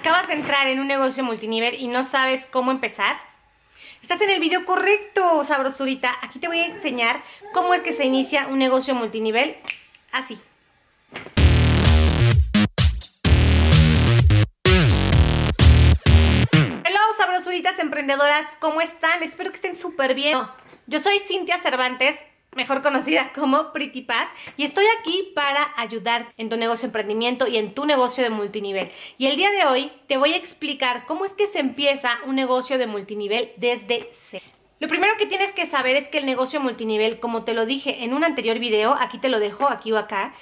¿Acabas de entrar en un negocio multinivel y no sabes cómo empezar? Estás en el video correcto, sabrosurita. Aquí te voy a enseñar cómo es que se inicia un negocio multinivel así. Hello, sabrosuritas emprendedoras, ¿cómo están? Espero que estén súper bien. Yo soy Cintia Cervantes, mejor conocida como Pretty Pat, y estoy aquí para ayudar en tu negocio de emprendimiento y en tu negocio de multinivel. Y el día de hoy te voy a explicar cómo es que se empieza un negocio de multinivel desde cero. Lo primero que tienes que saber es que el negocio multinivel, como te lo dije en un anterior video, aquí te lo dejo, aquí o acá,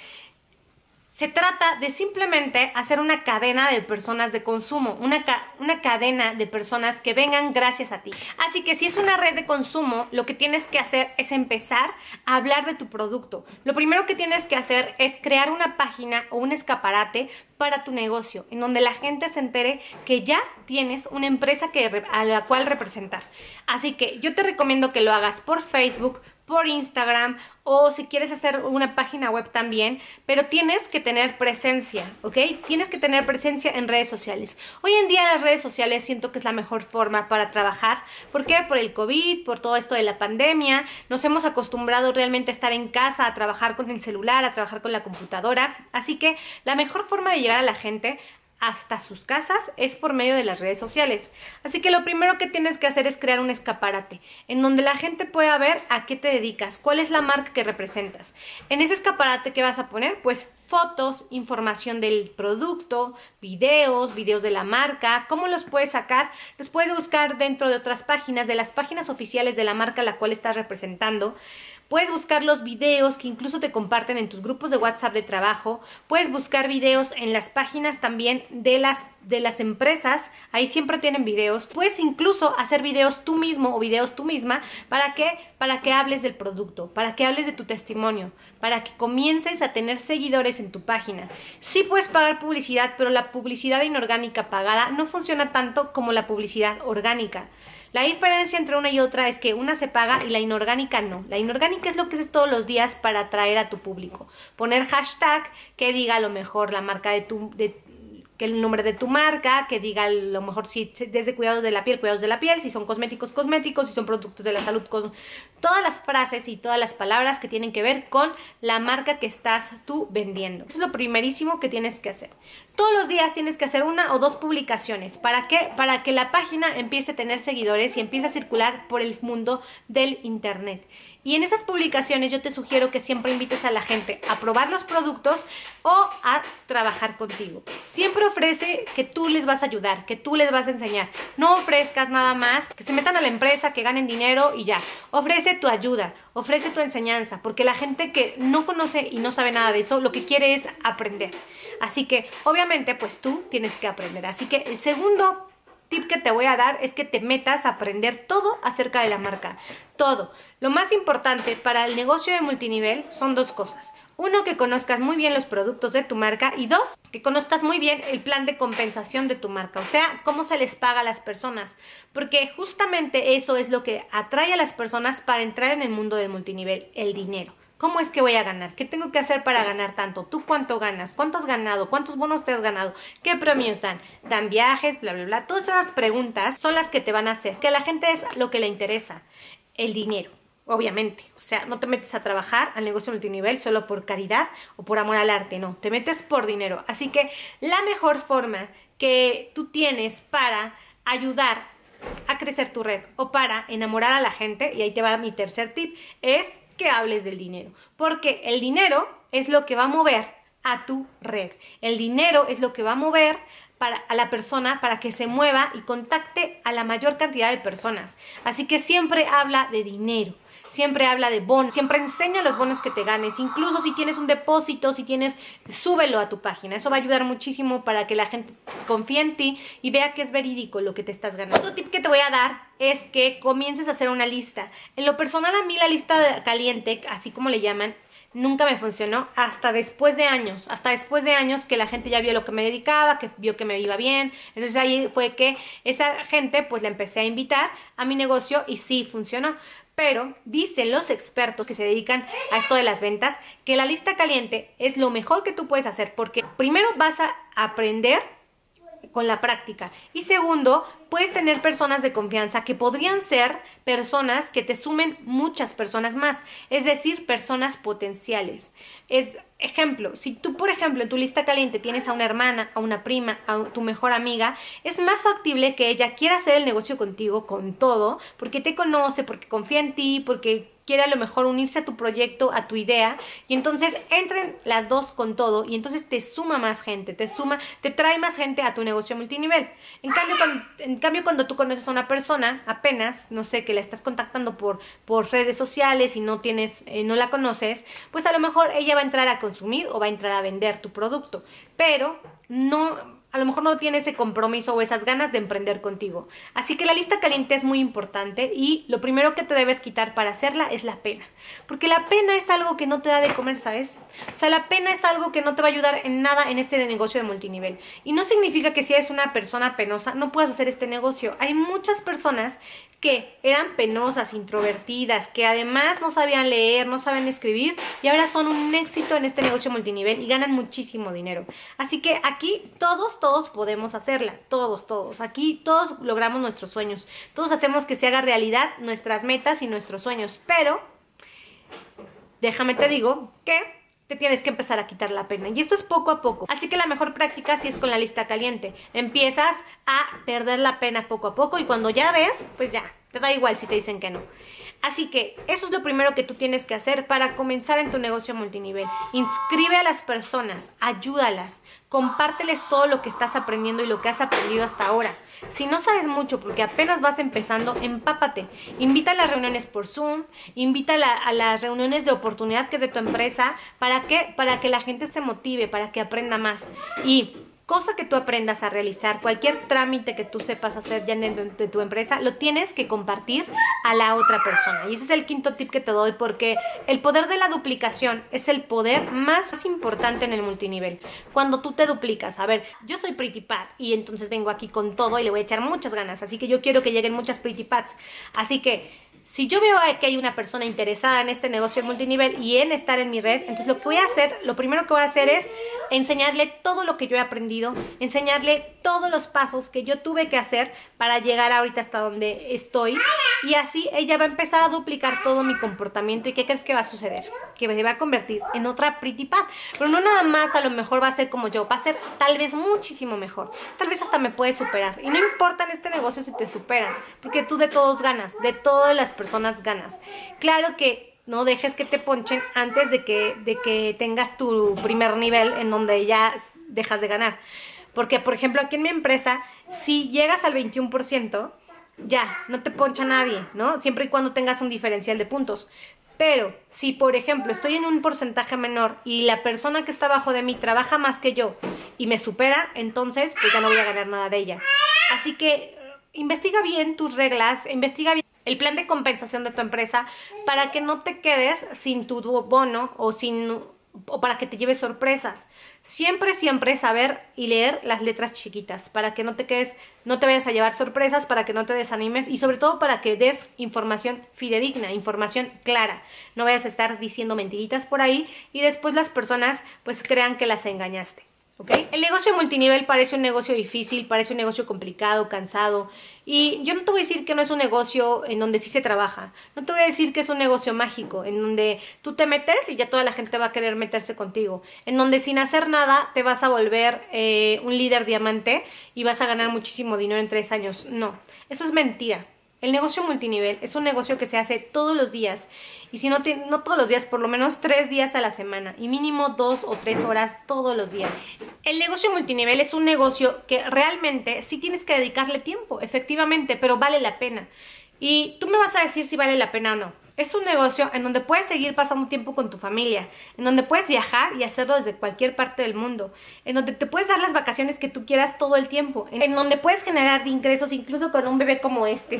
se trata de simplemente hacer una cadena de personas de consumo, una cadena de personas que vengan gracias a ti. Así que si es una red de consumo, lo que tienes que hacer es empezar a hablar de tu producto. Lo primero que tienes que hacer es crear una página o un escaparate para tu negocio, en donde la gente se entere que ya tienes una empresa a la cual representar. Así que yo te recomiendo que lo hagas por Facebook, por Instagram, o si quieres hacer una página web también, pero tienes que tener presencia, ¿ok? Tienes que tener presencia en redes sociales. Hoy en día las redes sociales siento que es la mejor forma para trabajar. ¿Por qué? Por el COVID, por todo esto de la pandemia. Nos hemos acostumbrado realmente a estar en casa, a trabajar con el celular, a trabajar con la computadora. Así que la mejor forma de llegar a la gente hasta sus casas es por medio de las redes sociales. Así que lo primero que tienes que hacer es crear un escaparate en donde la gente pueda ver a qué te dedicas, cuál es la marca que representas. En ese escaparate, ¿qué vas a poner? Pues fotos, información del producto, videos de la marca. ¿Cómo los puedes sacar? Los puedes buscar dentro de otras páginas, de las páginas oficiales de la marca a la cual estás representando. Puedes buscar los videos que incluso te comparten en tus grupos de WhatsApp de trabajo. Puedes buscar videos en las páginas también de las empresas. Ahí siempre tienen videos. Puedes incluso hacer videos tú mismo o videos tú misma. ¿Para qué? Para que hables del producto, para que hables de tu testimonio, para que comiences a tener seguidores en tu página. Sí puedes pagar publicidad, pero la publicidad inorgánica pagada no funciona tanto como la publicidad orgánica. La diferencia entre una y otra es que una se paga y la inorgánica no. La inorgánica es lo que haces todos los días para atraer a tu público. Poner hashtag que diga a lo mejor la marca que el nombre de tu marca, que diga a lo mejor si desde cuidados de la piel, si son cosméticos, si son productos de la salud, todas las frases y todas las palabras que tienen que ver con la marca que estás tú vendiendo. Eso es lo primerísimo que tienes que hacer. Todos los días tienes que hacer una o dos publicaciones. ¿Para qué? Para que la página empiece a tener seguidores y empiece a circular por el mundo del internet. Y en esas publicaciones yo te sugiero que siempre invites a la gente a probar los productos o a trabajar contigo. Siempre ofrece que tú les vas a ayudar, que tú les vas a enseñar. No ofrezcas nada más que se metan a la empresa, que ganen dinero y ya. Ofrece tu ayuda, ofrece tu enseñanza, porque la gente que no conoce y no sabe nada de eso, lo que quiere es aprender. Así que obviamente pues tú tienes que aprender. Así que el segundo tip que te voy a dar es que te metas a aprender todo acerca de la marca. Todo. Lo más importante para el negocio de multinivel son dos cosas. Uno, que conozcas muy bien los productos de tu marca, y dos, que conozcas muy bien el plan de compensación de tu marca, o sea, cómo se les paga a las personas, porque justamente eso es lo que atrae a las personas para entrar en el mundo del multinivel, el dinero. ¿Cómo es que voy a ganar? ¿Qué tengo que hacer para ganar tanto? ¿Tú cuánto ganas? ¿Cuánto has ganado? ¿Cuántos bonos te has ganado? ¿Qué premios dan? ¿Dan viajes? Bla, bla, bla. Todas esas preguntas son las que te van a hacer. Que a la gente es lo que le interesa. El dinero, obviamente. O sea, no te metes a trabajar al negocio multinivel solo por caridad o por amor al arte. No, te metes por dinero. Así que la mejor forma que tú tienes para ayudar a crecer tu red o para enamorar a la gente, y ahí te va mi tercer tip, es que hables del dinero, porque el dinero es lo que va a mover a tu red. El dinero es lo que va a mover a la persona para que se mueva y contacte a la mayor cantidad de personas. Así que siempre habla de dinero, siempre habla de bonos, siempre enseña los bonos que te ganes. Incluso si tienes un depósito, súbelo a tu página. Eso va a ayudar muchísimo para que la gente confíe en ti y vea que es verídico lo que te estás ganando. Otro tip que te voy a dar es que comiences a hacer una lista. En lo personal, a mí la lista caliente, así como le llaman, nunca me funcionó hasta después de años que la gente ya vio lo que me dedicaba, que vio que me iba bien. Entonces ahí fue que esa gente pues la empecé a invitar a mi negocio y sí funcionó. Pero dicen los expertos que se dedican a esto de las ventas que la lista caliente es lo mejor que tú puedes hacer, porque primero vas a aprender con la práctica. Y segundo, puedes tener personas de confianza que podrían ser personas que te sumen muchas personas más, es decir, personas potenciales. Ejemplo, si tú, por ejemplo, en tu lista caliente tienes a una hermana, a una prima, a tu mejor amiga, es más factible que ella quiera hacer el negocio contigo con todo, porque te conoce, porque confía en ti, porque quiere a lo mejor unirse a tu proyecto, a tu idea, y entonces entren las dos con todo, y entonces te suma más gente, te trae más gente a tu negocio multinivel. En cambio, cuando tú conoces a una persona, apenas, no sé, que la estás contactando por redes sociales y no la conoces, pues a lo mejor ella va a entrar a consumir o va a entrar a vender tu producto, pero a lo mejor no tiene ese compromiso o esas ganas de emprender contigo. Así que la lista caliente es muy importante y lo primero que te debes quitar para hacerla es la pena. Porque la pena es algo que no te da de comer, ¿sabes? O sea, la pena es algo que no te va a ayudar en nada en este negocio de multinivel. Y no significa que si eres una persona penosa no puedas hacer este negocio. Hay muchas personas que eran penosas, introvertidas, que además no sabían leer, no saben escribir y ahora son un éxito en este negocio multinivel y ganan muchísimo dinero. Así que aquí todos podemos hacerla, todos. Aquí todos logramos nuestros sueños, todos hacemos que se haga realidad nuestras metas y nuestros sueños, pero déjame te digo que te tienes que empezar a quitar la pena. Y esto es poco a poco. Así que la mejor práctica sí es con la lista caliente. Empiezas a perder la pena poco a poco y cuando ya ves, pues ya, te da igual si te dicen que no. Así que eso es lo primero que tú tienes que hacer para comenzar en tu negocio multinivel. Inscribe a las personas, ayúdalas, compárteles todo lo que estás aprendiendo y lo que has aprendido hasta ahora. Si no sabes mucho porque apenas vas empezando, empápate. Invita a las reuniones por Zoom, invita a las reuniones de oportunidad que de tu empresa. ¿Para qué? Para que la gente se motive, para que aprenda más. Y cosa que tú aprendas a realizar, cualquier trámite que tú sepas hacer ya de tu empresa, lo tienes que compartir a la otra persona. Y ese es el quinto tip que te doy porque el poder de la duplicación es el poder más importante en el multinivel. Cuando tú te duplicas, a ver, yo soy Pretty Pat y entonces vengo aquí con todo y le voy a echar muchas ganas, así que yo quiero que lleguen muchas Pretty Pats. Así que si yo veo que hay una persona interesada en este negocio multinivel y en estar en mi red, entonces lo primero que voy a hacer es enseñarle todo lo que yo he aprendido, enseñarle todos los pasos que yo tuve que hacer para llegar ahorita hasta donde estoy y así ella va a empezar a duplicar todo mi comportamiento. ¿Y qué crees que va a suceder? Que se va a convertir en otra Pretty Pat, pero no nada más a lo mejor va a ser como yo, va a ser tal vez muchísimo mejor, tal vez hasta me puede superar y no importa en este negocio si te superan, porque tú de todos ganas, de todas las personas ganas. Claro que no dejes que te ponchen antes de que tengas tu primer nivel en donde ya dejas de ganar. Porque, por ejemplo, aquí en mi empresa, si llegas al 21%, ya, no te poncha nadie, ¿no? Siempre y cuando tengas un diferencial de puntos. Pero si, por ejemplo, estoy en un porcentaje menor y la persona que está abajo de mí trabaja más que yo y me supera, entonces pues ya no voy a ganar nada de ella. Así que investiga bien tus reglas, investiga bien el plan de compensación de tu empresa para que no te quedes sin tu bono o para que te lleves sorpresas. Siempre saber y leer las letras chiquitas para que no te vayas a llevar sorpresas, para que no te desanimes y sobre todo para que des información fidedigna, información clara. No vayas a estar diciendo mentiritas por ahí y después las personas pues crean que las engañaste. ¿Okay? El negocio multinivel parece un negocio difícil, parece un negocio complicado, cansado y yo no te voy a decir que no es un negocio en donde sí se trabaja, no te voy a decir que es un negocio mágico, en donde tú te metes y ya toda la gente va a querer meterse contigo, en donde sin hacer nada te vas a volver un líder diamante y vas a ganar muchísimo dinero en 3 años. No, eso es mentira. El negocio multinivel es un negocio que se hace todos los días y si no todos los días, por lo menos 3 días a la semana y mínimo 2 o 3 horas todos los días. El negocio multinivel es un negocio que realmente sí tienes que dedicarle tiempo, efectivamente, pero vale la pena. Y tú me vas a decir si vale la pena o no. Es un negocio en donde puedes seguir pasando tiempo con tu familia, en donde puedes viajar y hacerlo desde cualquier parte del mundo, en donde te puedes dar las vacaciones que tú quieras todo el tiempo, en donde puedes generar ingresos incluso con un bebé como este.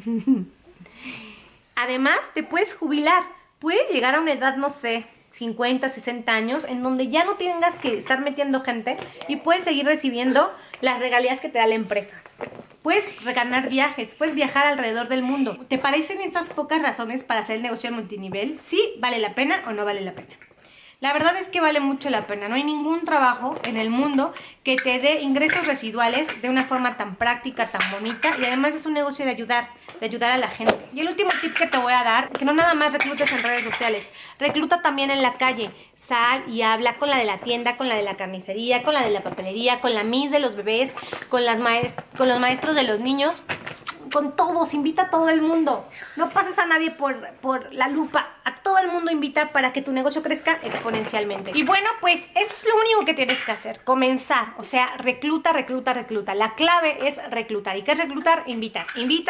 Además, te puedes jubilar, puedes llegar a una edad, no sé, 50, 60 años, en donde ya no tengas que estar metiendo gente y puedes seguir recibiendo las regalías que te da la empresa. Puedes ganar viajes, puedes viajar alrededor del mundo. ¿Te parecen esas pocas razones para hacer el negocio de multinivel? ¿Sí vale la pena o no vale la pena? La verdad es que vale mucho la pena. No hay ningún trabajo en el mundo que te dé ingresos residuales de una forma tan práctica, tan bonita, y además es un negocio de ayudar a la gente. Y el último tip que te voy a dar, que no nada más reclutes en redes sociales, recluta también en la calle. Sal y habla con la de la tienda, con la de la carnicería, con la de la papelería, con la miss de los bebés, con los maestros de los niños, con todos, invita a todo el mundo. No pases a nadie por la lupa, a todo el mundo invita para que tu negocio crezca exponencialmente. Y bueno, pues eso es lo único que tienes que hacer, comenzar, o sea, recluta. La clave es reclutar. ¿Y qué es reclutar? Invitar.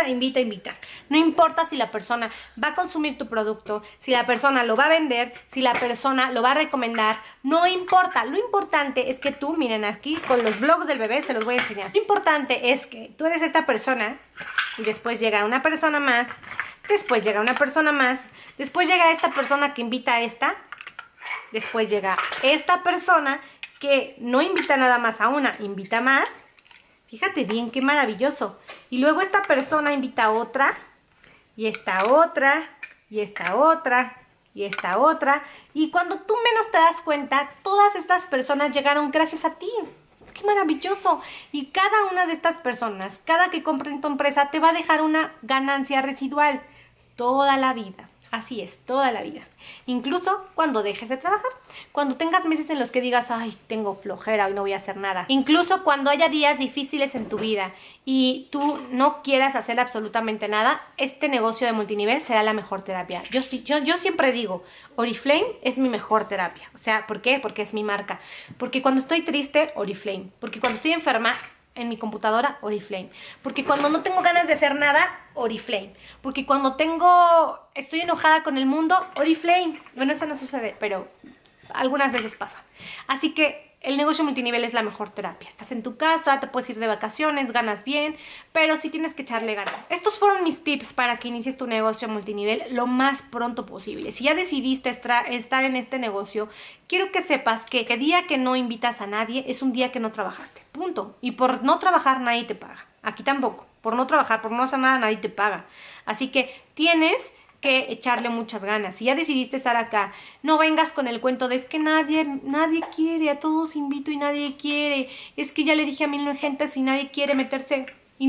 No importa si la persona va a consumir tu producto, si la persona lo va a vender, si la persona lo va a recomendar, no importa. Lo importante es que tú, miren aquí, con los blogs del bebé se los voy a enseñar. Lo importante es que tú eres esta persona y después llega una persona más, después llega una persona más, después llega esta persona que invita a esta, después llega esta persona que no invita nada más a una, invita más. Fíjate bien, qué maravilloso. Y luego esta persona invita a otra, y esta otra, y esta otra, y esta otra. Y cuando tú menos te das cuenta, todas estas personas llegaron gracias a ti. ¡Qué maravilloso! Y cada una de estas personas, cada que compre en tu empresa, te va a dejar una ganancia residual toda la vida. Así es, toda la vida. Incluso cuando dejes de trabajar, cuando tengas meses en los que digas, ay, tengo flojera, hoy no voy a hacer nada. Incluso cuando haya días difíciles en tu vida y tú no quieras hacer absolutamente nada, este negocio de multinivel será la mejor terapia. Yo siempre digo, Oriflame es mi mejor terapia. O sea, ¿por qué? Porque es mi marca. Porque cuando estoy triste, Oriflame. Porque cuando estoy enferma, en mi computadora, Oriflame. Porque cuando no tengo ganas de hacer nada, Oriflame. Porque cuando estoy enojada con el mundo, Oriflame. Bueno, eso no sucede, pero algunas veces pasa. Así que el negocio multinivel es la mejor terapia. Estás en tu casa, te puedes ir de vacaciones, ganas bien, pero sí tienes que echarle ganas. Estos fueron mis tips para que inicies tu negocio multinivel lo más pronto posible. Si ya decidiste estar en este negocio, quiero que sepas que el día que no invitas a nadie es un día que no trabajaste. Punto. Y por no trabajar nadie te paga. Aquí tampoco. Por no trabajar, por no hacer nada, nadie te paga. Así que tienes que echarle muchas ganas. Si ya decidiste estar acá, no vengas con el cuento de es que nadie quiere, a todos invito y nadie quiere, es que ya le dije a 1000 gentes y nadie quiere meterse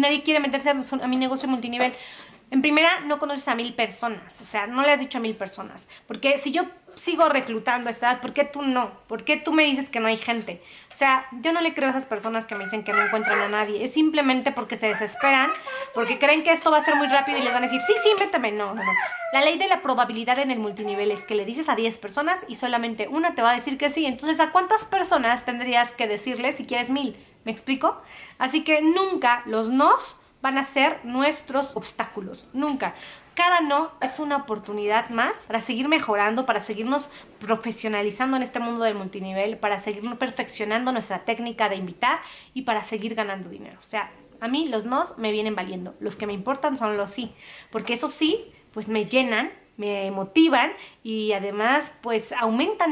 a mi negocio multinivel. En primera, no conoces a 1000 personas, o sea, no le has dicho a 1000 personas, porque si yo sigo reclutando a esta edad, ¿por qué tú no? ¿Por qué tú me dices que no hay gente? O sea, yo no le creo a esas personas que me dicen que no encuentran a nadie, es simplemente porque se desesperan, porque creen que esto va a ser muy rápido y les van a decir, sí, méteme. No. La ley de la probabilidad en el multinivel es que le dices a 10 personas y solamente una te va a decir que sí, entonces ¿a cuántas personas tendrías que decirle si quieres 1000? ¿Me explico? Así que nunca los nos van a ser nuestros obstáculos, nunca. Cada no es una oportunidad más para seguir mejorando, para seguirnos profesionalizando en este mundo del multinivel, para seguir perfeccionando nuestra técnica de invitar y para seguir ganando dinero. O sea, a mí los nos me vienen valiendo. Los que me importan son los sí, porque esos sí, pues me llenan, me motivan y además pues aumentan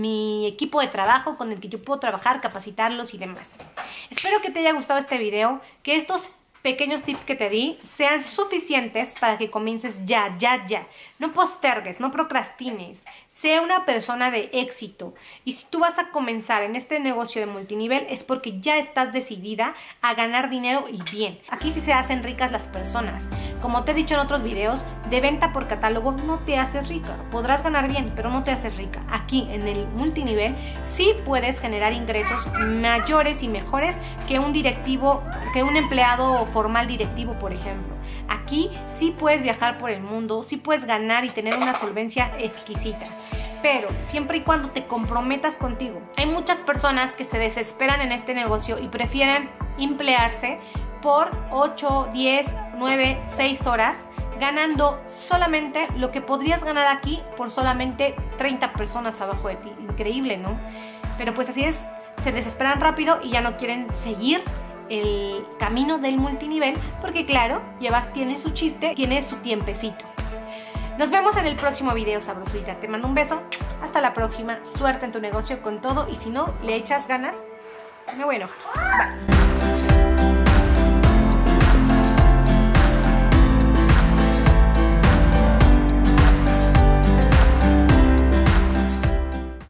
mi equipo de trabajo con el que yo puedo trabajar, capacitarlos y demás. Espero que te haya gustado este video, que estos pequeños tips que te di sean suficientes para que comiences ya. No postergues, no procrastines. Sea una persona de éxito. Y si tú vas a comenzar en este negocio de multinivel es porque ya estás decidida a ganar dinero y bien. Aquí sí se hacen ricas las personas. Como te he dicho en otros videos, de venta por catálogo no te haces rica. Podrás ganar bien, pero no te haces rica. Aquí en el multinivel sí puedes generar ingresos mayores y mejores que un directivo, que un empleado formal directivo, por ejemplo. Aquí sí puedes viajar por el mundo, sí puedes ganar y tener una solvencia exquisita. Pero siempre y cuando te comprometas contigo. Hay muchas personas que se desesperan en este negocio y prefieren emplearse por 8, 10, 9, 6 horas ganando solamente lo que podrías ganar aquí por solamente 30 personas abajo de ti. Increíble, ¿no? Pero pues así es, se desesperan rápido y ya no quieren seguir el camino del multinivel porque claro, tiene su chiste, tiene su tiempecito. Nos vemos en el próximo video, sabrosita. Te mando un beso. Hasta la próxima. Suerte en tu negocio con todo. Y si no le echas ganas, me voy a enojar. Bye.